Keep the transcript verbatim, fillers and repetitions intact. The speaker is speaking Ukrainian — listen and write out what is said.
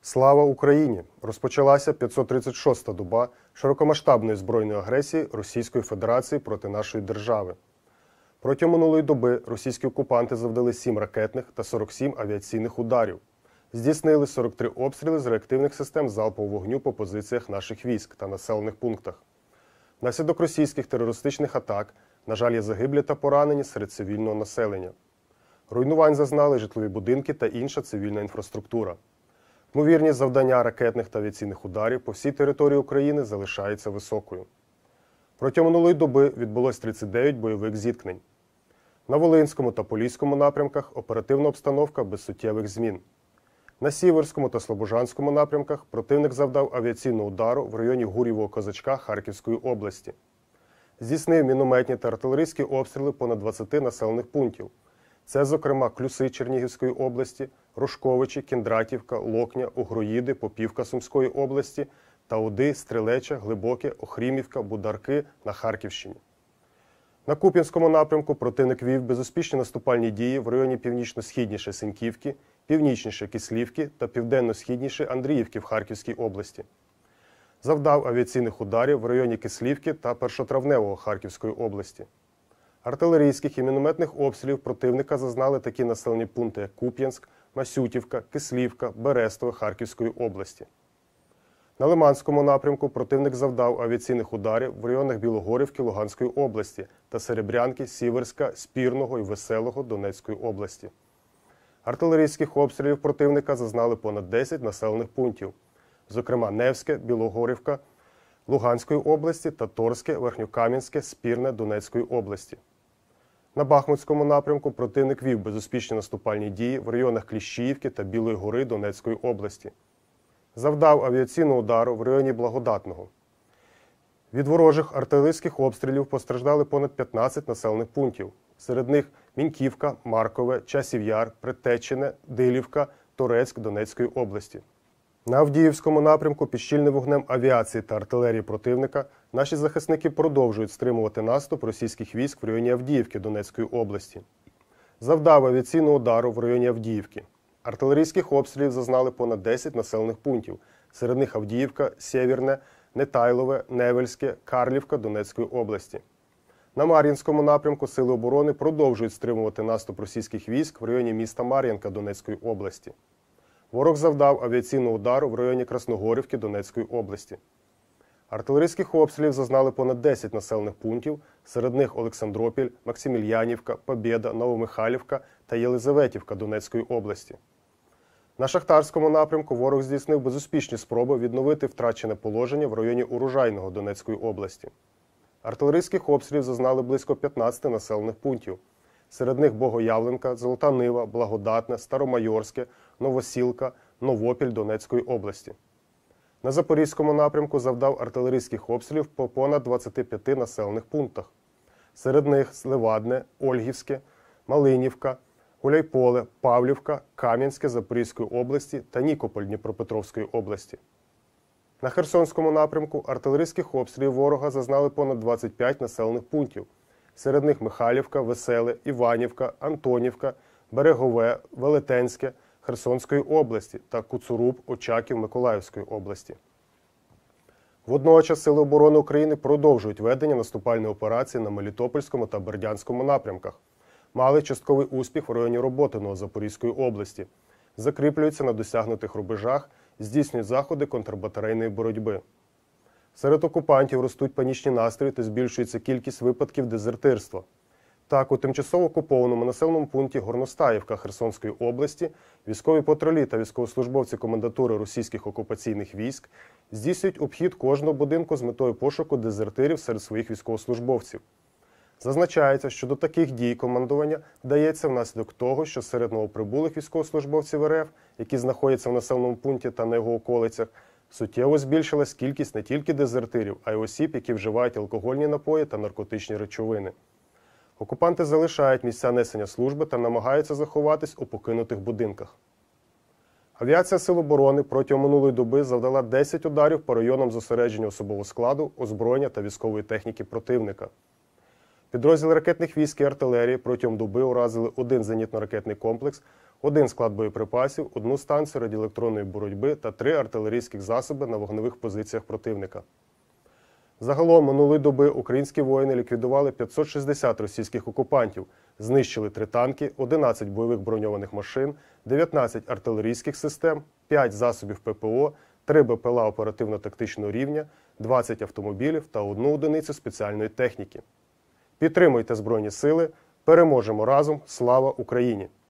Слава Україні! Розпочалася п'ятсот тридцять шоста доба широкомасштабної збройної агресії Російської Федерації проти нашої держави. Протягом минулої доби російські окупанти завдали сім ракетних та сорок сім авіаційних ударів. Здійснили сорок три обстріли з реактивних систем залпового вогню по позиціях наших військ та населених пунктах. Внаслідок російських терористичних атак, на жаль, є загиблі та поранені серед цивільного населення. Руйнувань зазнали житлові будинки та інша цивільна інфраструктура. Ймовірність завдання ракетних та авіаційних ударів по всій території України залишається високою. Протягом минулої доби відбулось тридцять дев'ять бойових зіткнень. На Волинському та Поліському напрямках оперативна обстановка без суттєвих змін. На Сіверському та Слобожанському напрямках противник завдав авіаційного удару в районі Гур'євого Козачка Харківської області. Здійснив мінометні та артилерійські обстріли понад двадцяти населених пунктів. Це, зокрема, Клюси Чернігівської області, Рожковичі, Кіндратівка, Локня, Угроїди, Попівка Сумської області та Уди, Стрілеча, Глибоке, Охрімівка, Бударки на Харківщині. На Куп'янському напрямку противник вів безуспішні наступальні дії в районі північно-східніше Синьківки, північніше Кислівки та південно-східніше Андріївки в Харківській області. Завдав авіаційних ударів в районі Кислівки та Першотравневого Харківської області. Артилерійських і мінометних обстрілів противника зазнали такі населені пункти, як Куп'янськ, Масютівка, Кислівка, Берестове Харківської області. На Лиманському напрямку противник завдав авіаційних ударів в районах Білогорівки Луганської області та Серебрянки, Сіверська, Спірного і Веселого Донецької області. Артилерійських обстрілів противника зазнали понад десять населених пунктів, зокрема Невське, Білогорівка Луганської області та Торське, Верхньокам'янське, Спірне Донецької області. На Бахмутському напрямку противник вів безуспішні наступальні дії в районах Кліщіївки та Білої гори Донецької області. Завдав авіаційного удару в районі Благодатного. Від ворожих артилерійських обстрілів постраждали понад п'ятнадцять населених пунктів. Серед них Міньківка, Маркове, Часів Яр, Притечине, Дилівка, Торецьк Донецької області. На Авдіївському напрямку під щільним вогнем авіації та артилерії противника наші захисники продовжують стримувати наступ російських військ в районі Авдіївки Донецької області. Завдав авіаційного удару в районі Авдіївки. Артилерійських обстрілів зазнали понад десять населених пунктів. Серед них Авдіївка, Сєвєрне, Нетайлове, Невельське, Карлівка Донецької області. На Мар'їнському напрямку сили оборони продовжують стримувати наступ російських військ в районі міста Мар'їнка Донецької області. Ворог завдав авіаційного удару в районі Красногорівки Донецької області. Артилерійських обстрілів зазнали понад десять населених пунктів, серед них Олександропіль, Максимільянівка, Побєда, Новомихайлівка та Єлизаветівка Донецької області. На Шахтарському напрямку ворог здійснив безуспішні спроби відновити втрачене положення в районі Урожайного Донецької області. Артилерійських обстрілів зазнали близько п'ятнадцяти населених пунктів. Серед них Богоявленка, Золота Нива, Благодатне, Старомайорське, Новосілка, Новопіль Донецької області. На Запорізькому напрямку завдав артилерійських обстрілів по понад двадцяти п'яти населених пунктах. Серед них Левадне, Ольгівське, Малинівка, Гуляйполе, Павлівка, Кам'янське Запорізької області та Нікополь Дніпропетровської області. На Херсонському напрямку артилерійських обстрілів ворога зазнали понад двадцять п'ять населених пунктів. Серед них Михайлівка, Веселе, Іванівка, Антонівка, Берегове, Велетенське Херсонської області та Куцуруб, Очаків Миколаївської області. Водночас Сили оборони України продовжують ведення наступальної операції на Мелітопольському та Бердянському напрямках. Мали частковий успіх в районі Роботиного Запорізької області. Закріплюються на досягнутих рубежах, здійснюють заходи контрбатарейної боротьби. Серед окупантів ростуть панічні настрої та збільшується кількість випадків дезертирства. Так, у тимчасово окупованому населеному пункті Горностаївка Херсонської області військові патрулі та військовослужбовці комендатури російських окупаційних військ здійснюють обхід кожного будинку з метою пошуку дезертирів серед своїх військовослужбовців. Зазначається, що до таких дій командування вдається внаслідок того, що серед новоприбулих військовослужбовців РФ, які знаходяться в населеному пункті та на його околицях, суттєво збільшилась кількість не тільки дезертирів, а й осіб, які вживають алкогольні напої та наркотичні речовини. Окупанти залишають місця несення служби та намагаються заховатись у покинутих будинках. Авіація Сил оборони протягом минулої доби завдала десять ударів по районам зосередження особового складу, озброєння та військової техніки противника. Підрозділи ракетних військ і артилерії протягом доби уразили один зенітно-ракетний комплекс, один склад боєприпасів, одну станцію радіоелектронної боротьби та три артилерійських засоби на вогневих позиціях противника. Загалом минулої доби українські воїни ліквідували п'ятсот шістдесят російських окупантів, знищили три танки, одинадцять бойових броньованих машин, дев'ятнадцять артилерійських систем, п'ять засобів ППО, три БПЛА оперативно-тактичного рівня, двадцять автомобілів та одну одиницю спеціальної техніки. Підтримуйте Збройні Сили, переможемо разом, слава Україні!